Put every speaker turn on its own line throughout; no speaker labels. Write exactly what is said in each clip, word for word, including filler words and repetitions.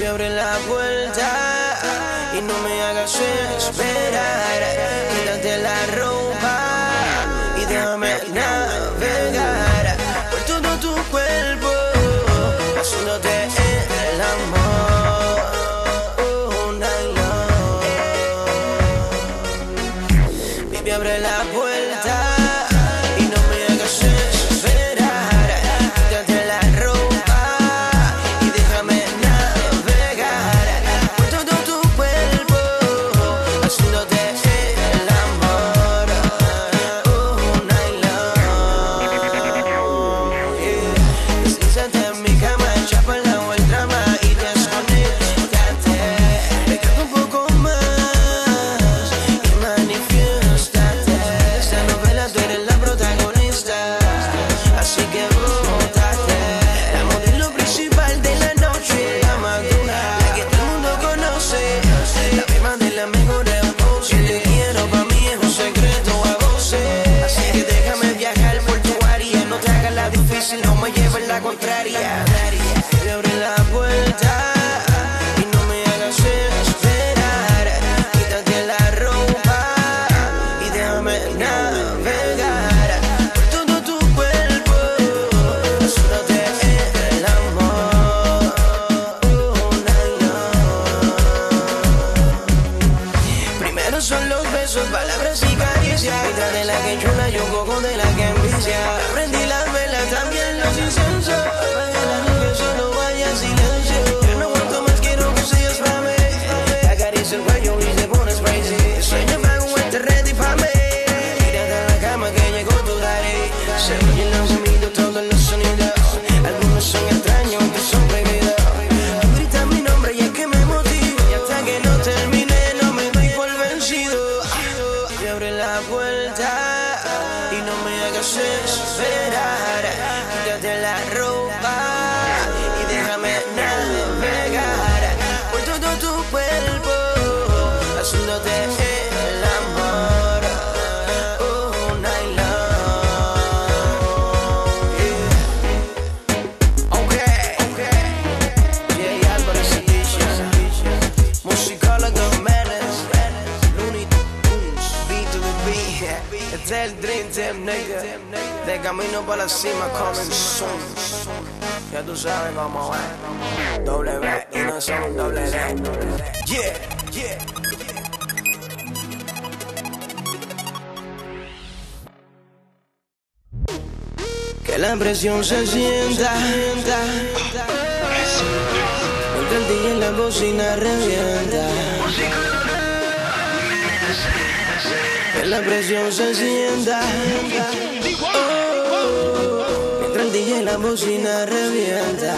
abre la puerta y no me hagas esperar. Quítate la ropa y déjame navegar por todo tu cuerpo, haciéndote el amor all night long. Baby, abre la puerta y no me hagas esperar. Quítate la ropa y déjame navegar por todo tu cuerpo, haciéndote el amor all night long. Yeah. Siéntate en mi cama, echa para el lado el drama y desconéctate. Pégate un poco más y manifiéstate. Esta novela tú eres la protagonista, así que bótate. La modelo principal de la noche, la madura, la que todo el mundo conoce, la prima de la mejor pose. Que te quiero pa' mí es un secreto a voces, así que déjame viajar por tu área. No te hagas la difícil, no me lleves la contraria. Baby, abre la puerta y no me hagas esperar. Quítate la ropa y déjame navegar por todo tu cuerpo, haciéndote el amor all night long. Primero son los besos, palabras y caricias. Detrás de la que chula y un poco de la que envicia. Prendí las velas, también los incensos. Apaga la luz que solo vaya silencio. Yo no aguanto más, quiero que seas para mí. Te acaricio el cuello y te pones crazy. Sueño para un este ready para mí. Tírate a la cama que llegó tu daddy. Se oyen los gemidos, todos los sonidos. Algunos son extraños, otros son prohibidos. Tú gritas mi nombre y es que me motivo. Y hasta que no termine no me doy por vencido. Y abre la puerta y no me hagas esperar. Quítate la ropa y déjame navegar por todo tu cuerpo, haciéndote el amor all night long. Yeah. Okay, okay. Jay Álvarez Edition, musicólogo Menes, Looney Tunes, B to the B. Este es el Dream Team, nigga. De camino para la cima, coming soon. Ya tú sabes cómo es. W y no son doble D. Yeah, yeah. Que la presión se sienta. Porque el D J en la bocina revienta. Que la presión se sienta. Oh, mientras el D J en la bocina revienta.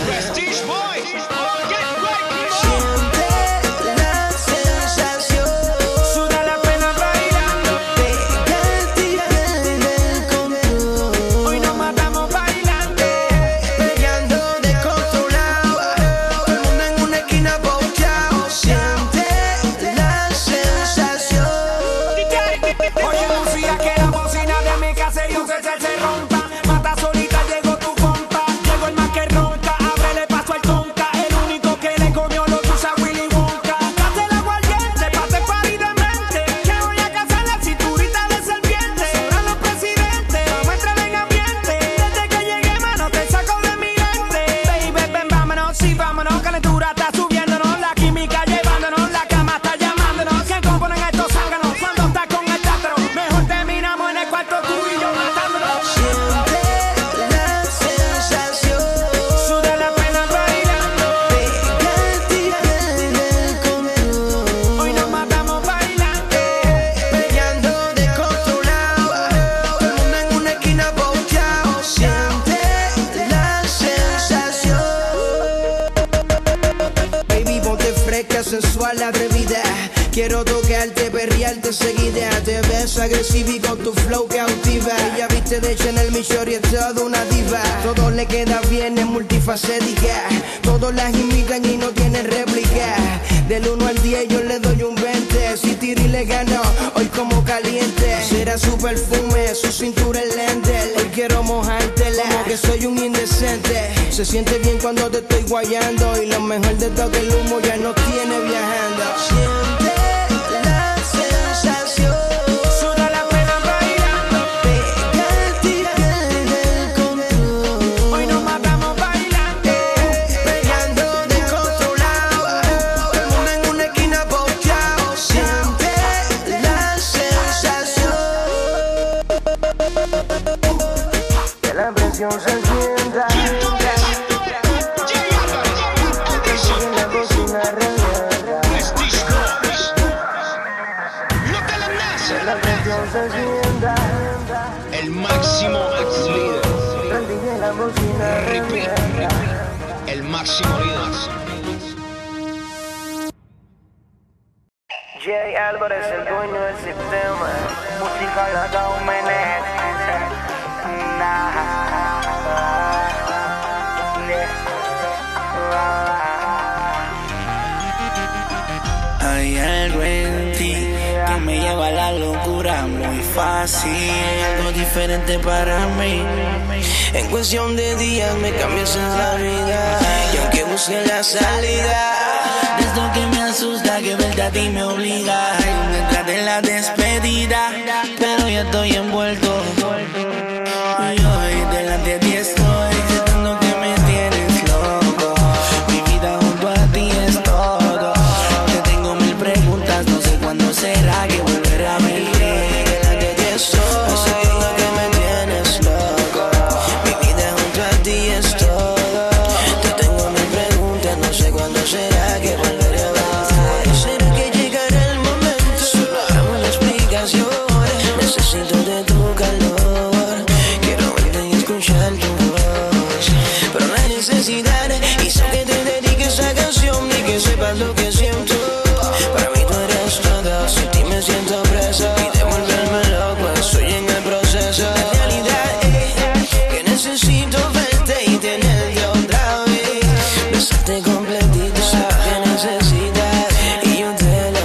Siente la sensación. Suda la pena bailando. Pégate en el control. Hoy nos matamos bailando. Peleando descontrolado. Todo el mundo en una esquina bochado. Siente la sensación.
Oye, Lucía, que la bocina de mi caserío se, se, se rompa. Mata solita, llegó tu compa. Llegó el más que ronca. Ábrele paso al conca. El único que le comió lo usa Willy Wonka. Cate el aguardiente, pase party de mente. Que voy a cazar la cinturita de serpiente. Sobran los presidentes, vamos a entrar en ambiente. Desde que llegué, mano, te saco de mi mente. Baby, ven, vámonos, sí, vámonos. Calentura está subiéndonos. La química llevándonos. La cama está llamándonos. ¿Quién componen estos zánganos? Cuando está con el teatro, mejor terminamos en el cuarto tú y yo matándonos.
Siente la sensación.
Suda la pena bailando.
Pégate en el control.
Hoy nos matamos bailando.
Peleando descontrolado. Todo el mundo en una esquina bochado. Siente la sensación. Baby, ponte fresca, sensual, atrevida. Quiero tocarte, perrearte seguida. Te ves agresiva y con tu flow cautiva. Ella viste de Chanel, mi shorty es toda una diva. Todo le queda bien, es multifacética. Todos las imitan y no tienen réplica. Del uno al diez yo le doy un veinte. Si Tiri le ganó, hoy como caliente. Será su perfume, su cintura es lente. Hoy quiero mojártela, como que soy un indecente. Se siente bien cuando te estoy guayando. Y lo mejor de todo que el humo ya no tiene viajando. Siente la sensación.
Suda la pena bailando.
Pégate y pierde el control.
Hoy nos matamos bailando.
Pegando descontrolado. El mundo en una esquina posteado. Siente la sensación. Que la presión se sienta.
El máximo líder. Repeat, repeat. El máximo líder.
Jay Álvarez, el dueño del sistema.
Música la Daumenet.
Hay algo en ti que me lleva a la locura muy fácil, algo diferente para mí.
En cuestión de días me cambias la vida. Y aunque busque la salida,
De esto que me asusta, que verte a ti me obliga. Detrás de la despedida, pero ya estoy envuelto. Y hoy delante de ti estoy, gritando que me tienes loco. Mi vida junto a ti es todo. Te tengo mil preguntas, no sé cuándo será que volveré a verte.
delante de ti estoy, sabiendo que me tienes loco. Mi vida junto a ti es todo. Te tengo mil preguntas, no sé cuándo será que volveré a verte. ¿Será que llegará el momento? Solo hagamos la explicación. Necesito de tu calor. Quiero verte y escuchar tu voz. Pero no hay necesidad hizo que te dedique esa canción y que sepas lo que siento. Para mí tú eres todo, sin ti me siento preso. Y de volverme loco estoy en el proceso. La realidad es que necesito verte y tenerte otra vez. Besarte completito, sé que necesitas y yo te lo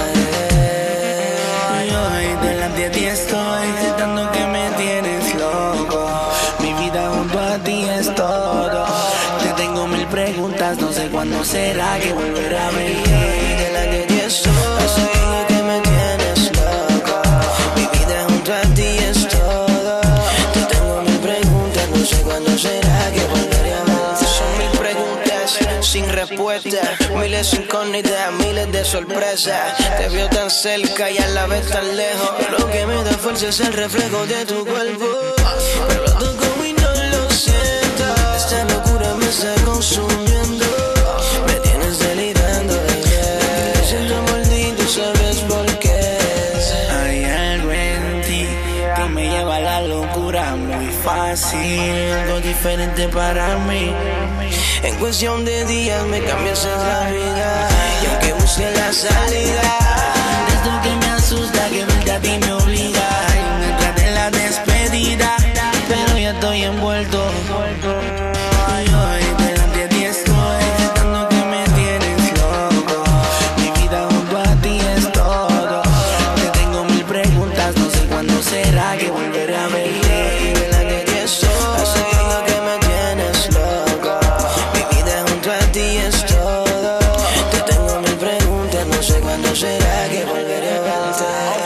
daré.
Y hoy delante de ti estoy, gritando que me tienes loco. Mi vida junto a ti es todo. Te tengo mil preguntas, no sé cuándo será que volveré a verte.
Delante de ti estoy, sabiendo que me tienes loco. Mi vida junto a ti es todo. Te tengo mil preguntas, no sé cuándo será que volveré a verte. Son mil preguntas sin respuesta, miles incógnitas, miles de sorpresas. Te veo tan cerca y a la vez tan lejos. Lo que me da fuerza es el reflejo de tu cuerpo. Pero lo toco y no lo siento. Esta locura me está consumiendo. Me tienes delirando de ver. Me siento maldito, ¿sabes por qué?
Hay algo en ti que me lleva a la locura muy fácil, algo diferente para mí.
En cuestión de días me cambias la vida. Y aunque busque la salida,
De esto que me asusta, que verte a ti me obliga. Detrás de la despedida, pero ya estoy envuelto. Y hoy delante de ti estoy, gritando que me tienes loco. Mi vida junto a ti es todo. Te tengo mil preguntas, no sé cuándo será que volveré a verte.
delante de ti estoy, sabiendo que me tienes loco. Mi vida junto a ti es todo. Te tengo mil preguntas, no sé cuándo será que volveré a verte.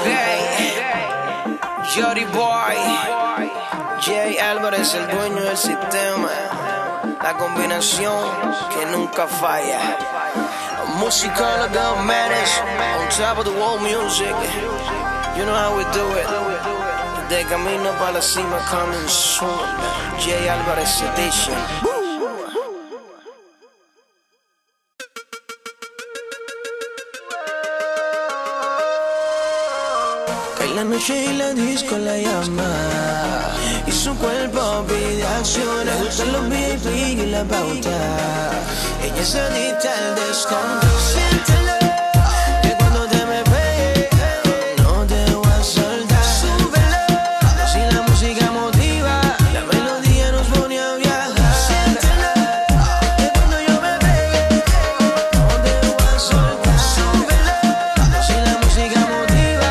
Jody Boy, Jay Álvarez, el dueño del sistema. La combinación que nunca falla. Musical Daumenet on top of the world music. You know how we do it. De camino para la cima coming soon. Jay Álvarez Edition. Cae la noche y la disco la llama. Y su cuerpo pide acción. Le gustan los V I P y la pauta. Ella es adicta al descontrol. Siéntelo, que cuando te me pegue no te voy a soltar. Súbelo, si la música motiva, la melodía nos pone a viajar. Siéntelo, que cuando yo me pegue no te voy a soltar. Súbelo, si la música motiva.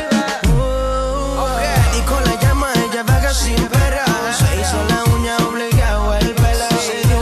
Uh, y con la llama ella vaga sin parar. Se hizo la uña obligado el pelo. Se dio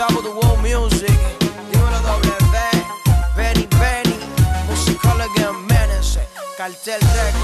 Gustavo, the World Music. Dímelo doble B, Benny Benny, Musicólogo Menace, Cartel Records.